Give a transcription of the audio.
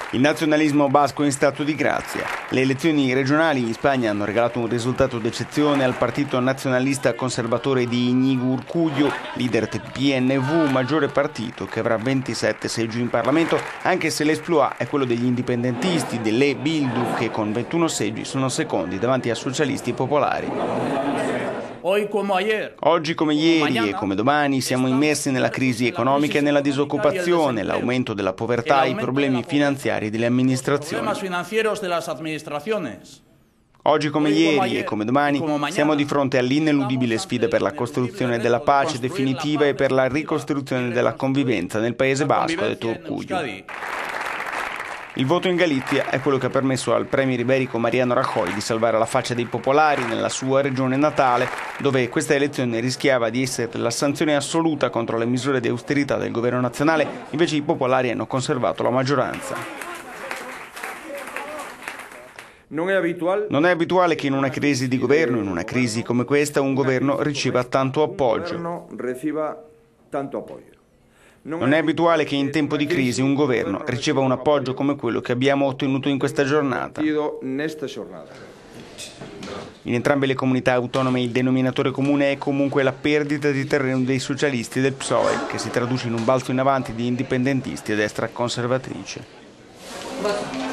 Il nazionalismo basco in stato di grazia. Le elezioni regionali in Spagna hanno regalato un risultato d'eccezione al partito nazionalista conservatore di Iñigo Urkullu, leader del PNV, maggiore partito che avrà 27 seggi in Parlamento, anche se l'exploit è quello degli indipendentisti, delle Bildu, che con 21 seggi sono secondi davanti a socialisti e popolari. Oggi come ieri e come domani siamo immersi nella crisi economica e nella disoccupazione, l'aumento della povertà e i problemi finanziari delle amministrazioni. Oggi come ieri e come domani siamo di fronte all'ineludibile sfida per la costruzione della pace definitiva e per la ricostruzione della convivenza nel Paese Basco, ha detto Urkullu. Il voto in Galizia è quello che ha permesso al premier iberico Mariano Rajoy di salvare la faccia dei popolari nella sua regione natale, dove questa elezione rischiava di essere la sanzione assoluta contro le misure di austerità del governo nazionale. Invece i popolari hanno conservato la maggioranza. Non è abituale che in una crisi di governo, in una crisi come questa, un governo riceva tanto appoggio. Non è abituale che in tempo di crisi un governo riceva un appoggio come quello che abbiamo ottenuto in questa giornata. In entrambe le comunità autonome il denominatore comune è comunque la perdita di terreno dei socialisti e del PSOE, che si traduce in un balzo in avanti di indipendentisti e destra conservatrice.